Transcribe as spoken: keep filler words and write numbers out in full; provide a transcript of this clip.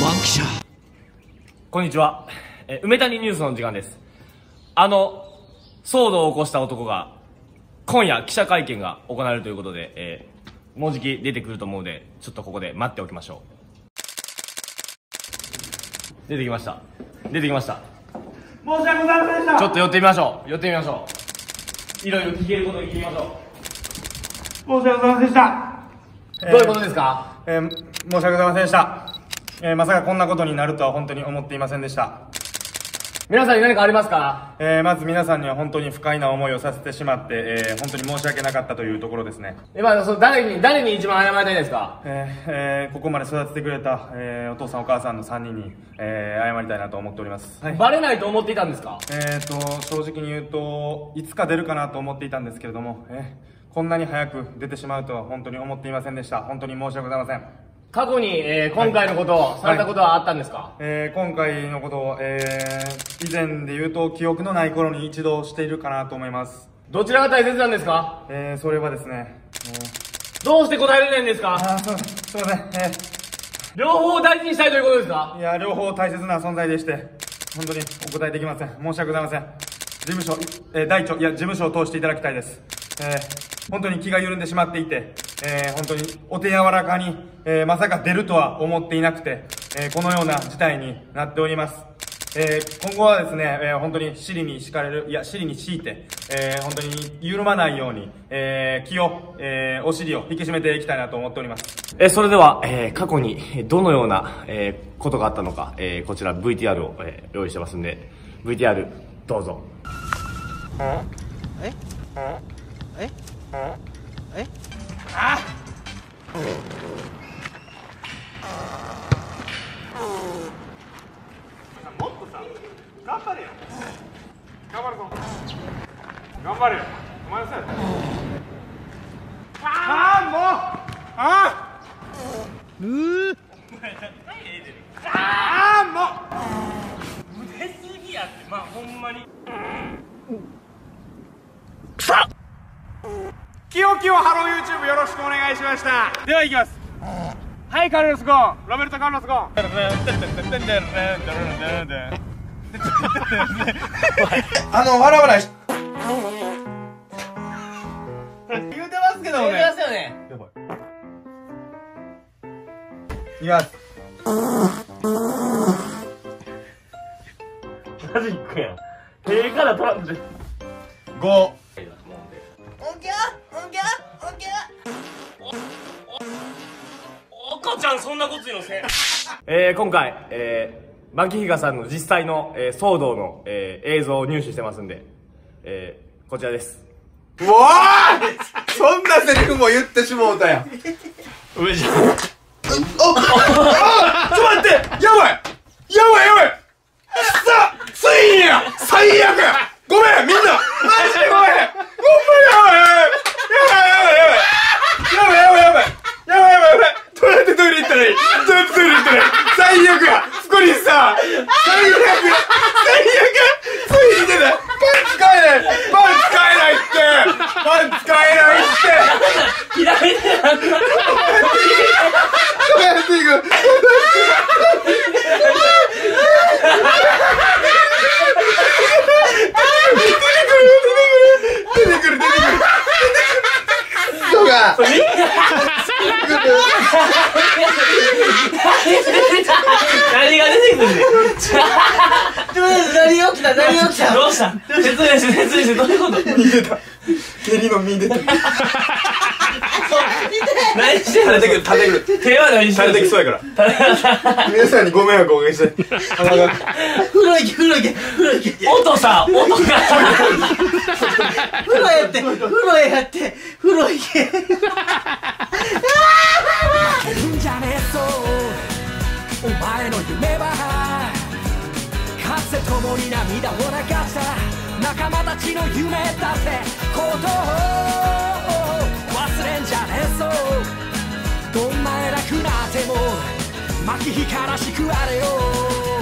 こんにちは、え梅谷ニュースの時間です。あの騒動を起こした男が今夜記者会見が行われるということで、えー、もうじき出てくると思うので、ちょっとここで待っておきましょう。出てきました出てきました。 申し訳ございませんでした。 ちょっと寄ってみましょう寄ってみましょう。いろいろ聞けることに聞きましょ申し訳ございませんでした。 う。どういうことですか？ えー、申し訳ございませんでした。えー、まさかこんなことになるとは本当に思っていませんでした。 皆さんに何かありますか？ えー、まず皆さんには本当に不快な思いをさせてしまって、えー、本当に申し訳なかったというところですね。 今その誰に誰に一番謝りたいですか？ えーえー、ここまで育ててくれた、えー、お父さんお母さんのさんにんに、えー、謝りたいなと思っております。はい、 バレないと思っていたんですか？ えーと正直に言うといつか出るかなと思っていたんですけれども、えー、こんなに早く出てしまうとは本当に思っていませんでした。本当に申し訳ございません。 過去に、えー、今回のことをされたことはあったんですか？はい、 えー、今回のことを、えー、以前で言うと記憶のない頃に一度しているかなと思います。 どちらが大切なんですか？ えー、それはですね、えー、どうして答えれないんですか？ あー、そう、すいません、えー、 両方を大事にしたいということですか？ いや、両方大切な存在でして本当にお答えできません。申し訳ございません。事務所、えー、大長、いや事務所を通していただきたいです。えー、本当に気が緩んでしまっていて、えー、本当にお手柔らかに、えー、まさか出るとは思っていなくて、えー、このような事態になっております。えー、今後はですね、えー、本当に尻に敷かれる、いや尻に敷いて、えー、本当に緩まないように、えー、気を、えー、お尻を引き締めていきたいなと思っております。 えー、それでは、えー、過去にどのような、えー、ことがあったのか、えー、こちら ブイティーアール を、えー、用意してますんで ブイティーアール どうぞ。 えええあもっとさ頑張れよ。頑張るぞ。頑張れよ。お前のせいだ。ああもうあうーああもう出すぎやって。まあほんまにキヨキヨハロー YouTube よろしくお願いしました。では行きます。はい、カルロスゴーン、ロベルト・カルロスゴーン。 あの笑わないし言うてますけどもね。言うてますよね。 やばい。いきます。 マジックやん。手から取らんでご。 オンキャオンキャオンキャ赤ちゃんそんなこと言うのせん。えー、今回、えー、牧比嘉さんの実際の、えー、騒動の、えー、映像を入手してますんで、えー、こちらです。 うわーそんなセリフも言ってしもうたやん。 上じゃん。 ああちょっと待ってやばいやばいやばいさついにや最悪ごめんみんなマジでごめんごめんやばいやばいやばいやばいやばいやばいやばいやばいやばいやばいどうやってトイレ行ったらいいどうやってトイレ行ったらいい最悪やスコリスさん最悪最悪ついに出ないパン使えないパン使えないってパン使えないって左手なんかどうやっていく出てくる出てくる出てくる出てくる人が何が出てくるねん。 何が起きた何が起きた。 どうした説明して説明してどういうこと？ 見出た蹴りの見出た何してんの？ 垂れてくる垂れてくる手は何してんの？ 垂れてきそうやから皆さんにご迷惑をおかけして鼻が風呂行け風呂行け風呂行け音さ音が風呂やって風呂やって風呂行けんじゃねえそうお前の夢はかつて共に涙を流した仲間たちの夢だってことを忘れんじゃねえそうどんな偉くなっても巻き光らしくあれよ